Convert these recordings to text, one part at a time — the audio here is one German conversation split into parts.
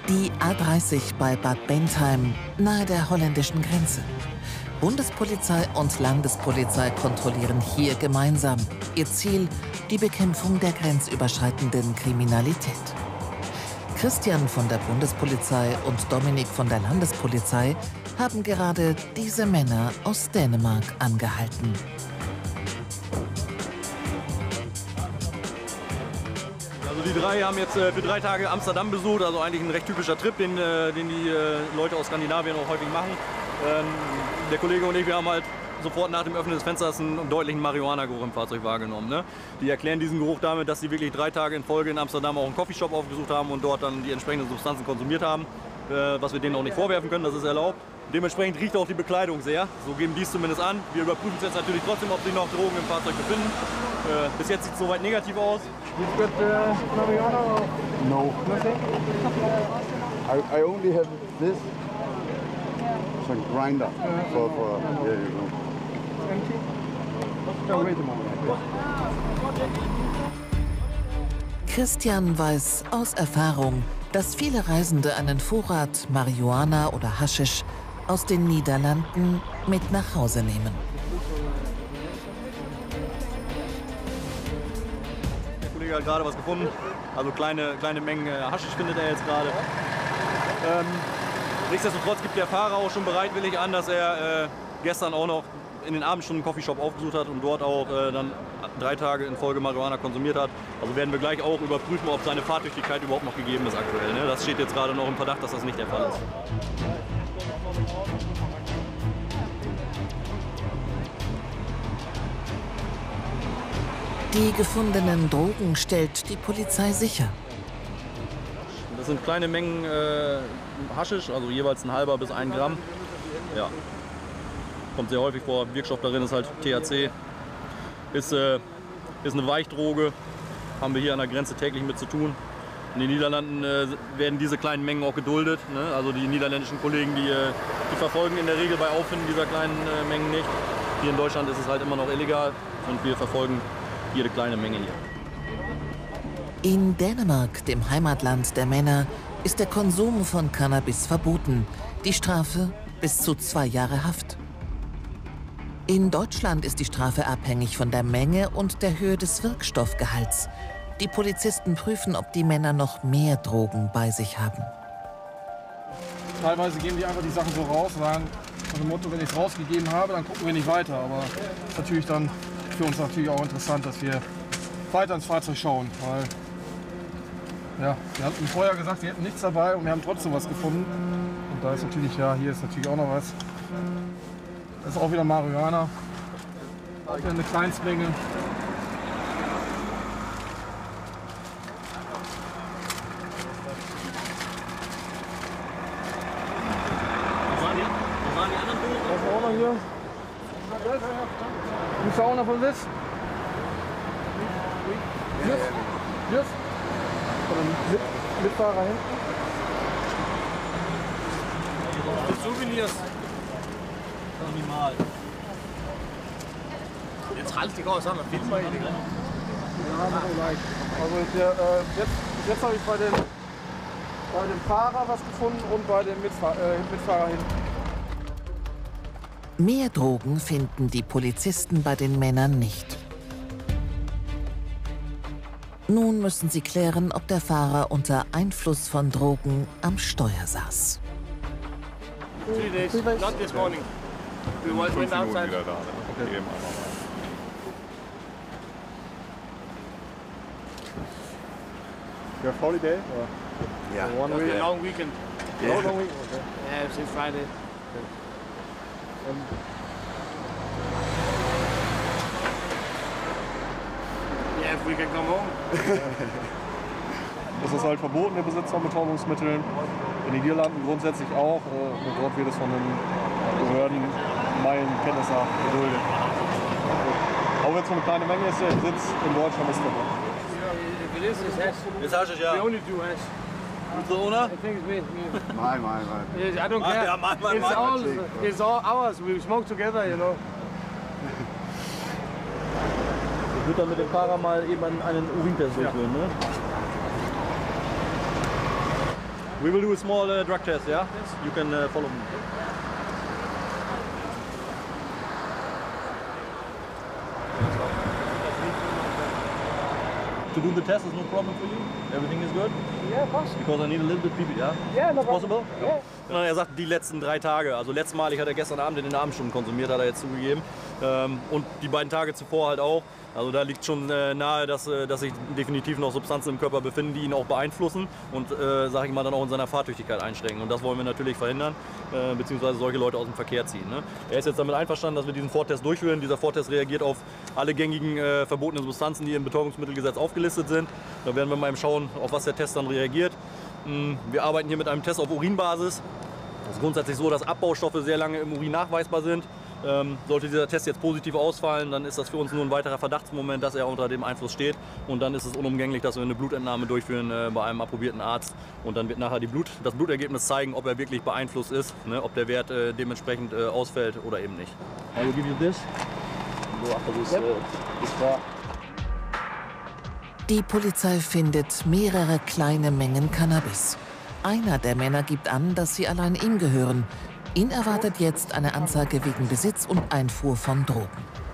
Die A30 bei Bad Bentheim, nahe der holländischen Grenze. Bundespolizei und Landespolizei kontrollieren hier gemeinsam. Ihr Ziel: die Bekämpfung der grenzüberschreitenden Kriminalität. Christian von der Bundespolizei und Dominik von der Landespolizei haben gerade diese Männer aus Dänemark angehalten. Also die drei haben jetzt für 3 Tage Amsterdam besucht, also eigentlich ein recht typischer Trip, den die Leute aus Skandinavien auch häufig machen. Der Kollege und ich, wir haben halt sofort nach dem Öffnen des Fensters einen deutlichen Marihuana-Geruch im Fahrzeug wahrgenommen. Ne? Die erklären diesen Geruch damit, dass sie wirklich 3 Tage in Folge in Amsterdam auch einen Coffeeshop aufgesucht haben und dort dann die entsprechenden Substanzen konsumiert haben, was wir denen auch nicht vorwerfen können, das ist erlaubt. Dementsprechend riecht auch die Bekleidung sehr, so geben die es zumindest an. Wir überprüfen es jetzt natürlich trotzdem, ob sich noch Drogen im Fahrzeug befinden. Bis jetzt sieht es soweit negativ aus. You've got marijuana or No. nothing? I only have this. It's a grinder. Here you go. Empty? No, wait a moment. Christian weiß aus Erfahrung, dass viele Reisende einen Vorrat Marihuana oder Haschisch aus den Niederlanden mit nach Hause nehmen. Der Kollege hat gerade was gefunden, also kleine Mengen Haschisch findet er jetzt gerade. Nichtsdestotrotz gibt der Fahrer auch schon bereitwillig an, dass er gestern auch noch in den Abendstunden einen Coffeeshop aufgesucht hat und dort auch dann 3 Tage in Folge Marihuana konsumiert hat. Also werden wir gleich auch überprüfen, ob seine Fahrtüchtigkeit überhaupt noch gegeben ist aktuell. Ne? Das steht jetzt gerade noch im Verdacht, dass das nicht der Fall ist. Die gefundenen Drogen stellt die Polizei sicher. Das sind kleine Mengen Haschisch, also jeweils ein halber bis 1 Gramm. Ja. Kommt sehr häufig vor. Wirkstoff darin ist halt THC. Ist eine Weichdroge. Haben wir hier an der Grenze täglich mit zu tun. In den Niederlanden werden diese kleinen Mengen auch geduldet. Ne? Also die niederländischen Kollegen, die verfolgen in der Regel bei Auffinden dieser kleinen Mengen nicht. Hier in Deutschland ist es halt immer noch illegal und wir verfolgen jede kleine Menge hier. In Dänemark, dem Heimatland der Männer, ist der Konsum von Cannabis verboten. Die Strafe: bis zu 2 Jahre Haft. In Deutschland ist die Strafe abhängig von der Menge und der Höhe des Wirkstoffgehalts. Die Polizisten prüfen, ob die Männer noch mehr Drogen bei sich haben. Teilweise geben die einfach die Sachen so raus, sagen nach dem Motto, wenn ich es rausgegeben habe, dann gucken wir nicht weiter. Aber das ist natürlich dann für uns natürlich auch interessant, dass wir weiter ins Fahrzeug schauen. Weil ja, wir hatten vorher gesagt, sie hätten nichts dabei und wir haben trotzdem was gefunden. Und da ist natürlich, ja, hier ist natürlich auch noch was. Das ist auch wieder Marihuana. Auch wieder eine Kleinstmenge. Wo waren die anderen Drogen? Was ist auch noch hier? Gibt's da auch noch von this? Yes? Von dem Mitfahrer hinten? Die Souvenirs. Minimal. Det er træls, det går sådan og filmer i det. Ja, mach ich gleich. Also jetzt habe ich bei dem Fahrer was gefunden und bei dem Mitfahrer hinten. Mehr Drogen finden die Polizisten bei den Männern nicht. Nun müssen sie klären, ob der Fahrer unter Einfluss von Drogen am Steuer saß. 3 days, not this morning. We went outside. Wieder da. Okay. Eben einmal rein. You have holiday? Or? Yeah. One It was week? a long weekend. Yeah. Long week? Okay. Yeah, since Friday. Yeah, if we can come home. Das ist halt verboten, der Besitz von Betäubungsmitteln. In den Niederlanden grundsätzlich auch. Und dort wird es von den Behörden meinen Kenntnis nach geduldet. Auch wenn es nur eine kleine Menge ist, der Besitz in Deutschland ist verboten. If it is, it's hash. Ist Haschisch, ja. We only do hash. Who's the owner? I think it's me. Mine. Yes, I don't care. Yeah, mine. It's all ours. We smoke together, you know. Ich würde dann mit dem Fahrer mal eben einen Urintest durchführen, ne? We will do a small drug test, yeah? Yes. You can follow me. To do the test is no problem for you? Everything is good? Yeah, of course. Because I need a little bit people, yeah? Yeah, no It's possible? Yeah. Er sagt, die letzten 3 Tage. Also letztmalig hat er gestern Abend in den Abendstunden konsumiert, hat er jetzt zugegeben. Und die beiden Tage zuvor halt auch. Also da liegt schon nahe, dass sich definitiv noch Substanzen im Körper befinden, die ihn auch beeinflussen und, sage ich mal, dann auch in seiner Fahrtüchtigkeit einschränken. Und das wollen wir natürlich verhindern, beziehungsweise solche Leute aus dem Verkehr ziehen. Ne? Er ist jetzt damit einverstanden, dass wir diesen Vortest durchführen. Dieser Vortest reagiert auf alle gängigen verbotenen Substanzen, die im Betäubungsmittelgesetz aufgelistet sind. Da werden wir mal eben schauen, auf was der Test dann reagiert. Wir arbeiten hier mit einem Test auf Urinbasis. Es ist grundsätzlich so, dass Abbaustoffe sehr lange im Urin nachweisbar sind. Sollte dieser Test jetzt positiv ausfallen, dann ist das für uns nur ein weiterer Verdachtsmoment, dass er unter dem Einfluss steht. Und dann ist es unumgänglich, dass wir eine Blutentnahme durchführen bei einem approbierten Arzt. Und dann wird nachher das Blutergebnis zeigen, ob er wirklich beeinflusst ist, ne, ob der Wert dementsprechend ausfällt oder eben nicht. I will give you this. Go after this car. Die Polizei findet mehrere kleine Mengen Cannabis. Einer der Männer gibt an, dass sie allein ihm gehören. Ihn erwartet jetzt eine Anzeige wegen Besitz und Einfuhr von Drogen.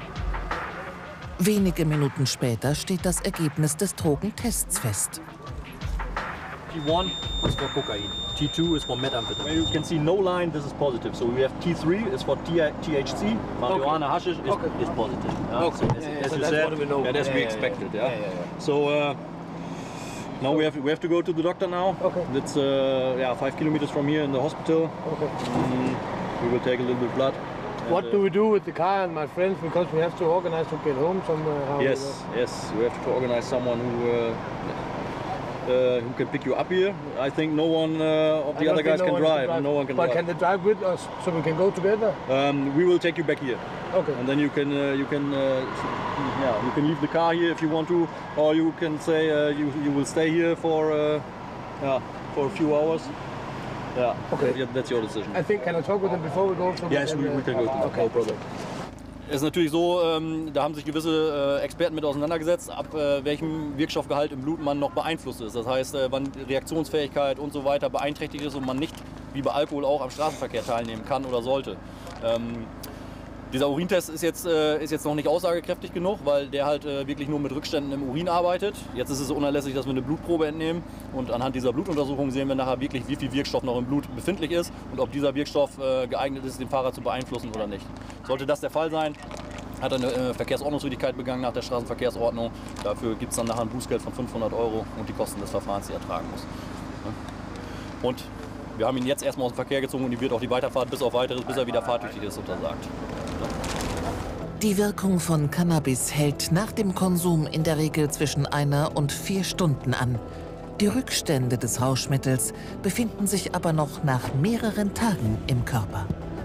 Wenige Minuten später steht das Ergebnis des Drogentests fest. T1 is for cocaine. T2 is for methamphetamine. You can see no line, this is positive. So we have T3 is for THC. Marijuana, hashish is positive. Yeah? Okay. So as you said, and as we expected. Yeah. So now we have to go to the doctor now. Okay. It's 5 kilometers from here in the hospital. Okay. We will take a little bit blood. What do we do with the car and my friends? Because we have to organize to get home somewhere. Yes. We have to organize someone who can pick you up here. I think no one of the other guys can drive. No one can drive. But can they drive with us so we can go together? We will take you back here. Okay. And then you can leave the car here if you want to, or you can say you will stay here for a few hours. Yeah. Okay. That's your decision. I think, can I talk with them before we go? So Yes, we can go. Okay. No problem. Es ist natürlich so, da haben sich gewisse Experten mit auseinandergesetzt, ab welchem Wirkstoffgehalt im Blut man noch beeinflusst ist. Das heißt, wann Reaktionsfähigkeit und so weiter beeinträchtigt ist und man nicht, wie bei Alkohol, auch am Straßenverkehr teilnehmen kann oder sollte. Dieser Urintest ist jetzt noch nicht aussagekräftig genug, weil der halt wirklich nur mit Rückständen im Urin arbeitet. Jetzt ist es unerlässlich, dass wir eine Blutprobe entnehmen und anhand dieser Blutuntersuchung sehen wir nachher wirklich, wie viel Wirkstoff noch im Blut befindlich ist und ob dieser Wirkstoff geeignet ist, den Fahrer zu beeinflussen oder nicht. Sollte das der Fall sein, hat er eine Verkehrsordnungswidrigkeit begangen nach der Straßenverkehrsordnung. Dafür gibt es dann nachher ein Bußgeld von 500 € und die Kosten des Verfahrens, die er tragen muss. Und wir haben ihn jetzt erstmal aus dem Verkehr gezogen und ihm wird auch die Weiterfahrt bis auf Weiteres, bis er wieder fahrtüchtig ist, untersagt. Die Wirkung von Cannabis hält nach dem Konsum in der Regel zwischen 1 und 4 Stunden an. Die Rückstände des Rauschmittels befinden sich aber noch nach mehreren Tagen im Körper.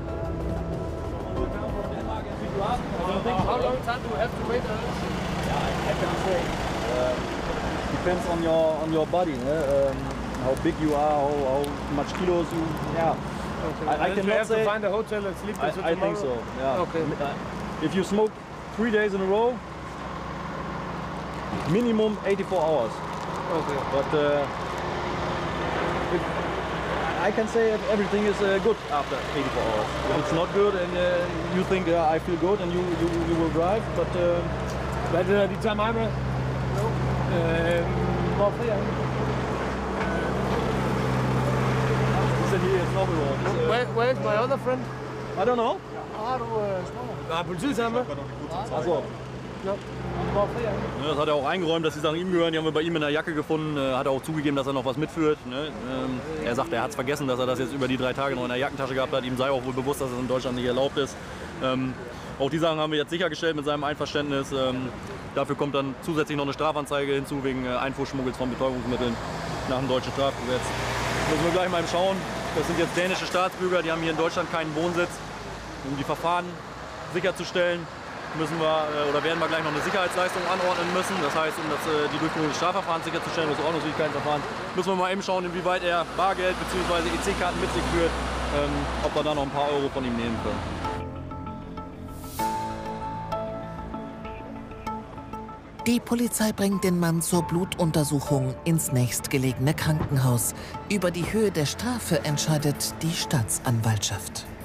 How long time do we have to wait? I can say depends on your body, how big you are, how much kilos you. Yeah, I We cannot have say. to find a hotel and sleep until I tomorrow? think so. Yeah. Okay. If you smoke 3 days in a row, minimum 84 hours. Okay. But I can say that everything is good after 84 hours. If it's not good and you think I feel good and you will drive, but Die tager mig med. Hvorfor jeg? Where's my other friend? I don't know. Har du har politiet taget med? Also, Hvorfor jeg? das hat er auch eingeräumt, dass die Sachen ihm gehören. Die haben wir bei ihm in der Jacke gefunden. Hat er auch zugegeben, dass er noch was mitführt. Ne? Er sagt, er hat es vergessen, dass er das jetzt über die 3 Tage noch in der Jackentasche gehabt hat. Ihm sei auch wohl bewusst, dass es in Deutschland nicht erlaubt ist. Auch die Sachen haben wir jetzt sichergestellt mit seinem Einverständnis. Dafür kommt dann zusätzlich noch eine Strafanzeige hinzu wegen Einfuhrschmuggels von Betäubungsmitteln nach dem deutschen Strafgesetz. Müssen wir gleich mal schauen. Das sind jetzt dänische Staatsbürger, die haben hier in Deutschland keinen Wohnsitz. Um die Verfahren sicherzustellen, müssen wir oder werden wir gleich noch eine Sicherheitsleistung anordnen müssen. Das heißt, um die Durchführung des Strafverfahrens sicherzustellen, das Ordnungswidrigkeitsverfahren, müssen wir mal eben schauen, inwieweit er Bargeld bzw. EC-Karten mit sich führt, ob wir da noch ein paar Euro von ihm nehmen können. Die Polizei bringt den Mann zur Blutuntersuchung ins nächstgelegene Krankenhaus. Über die Höhe der Strafe entscheidet die Staatsanwaltschaft.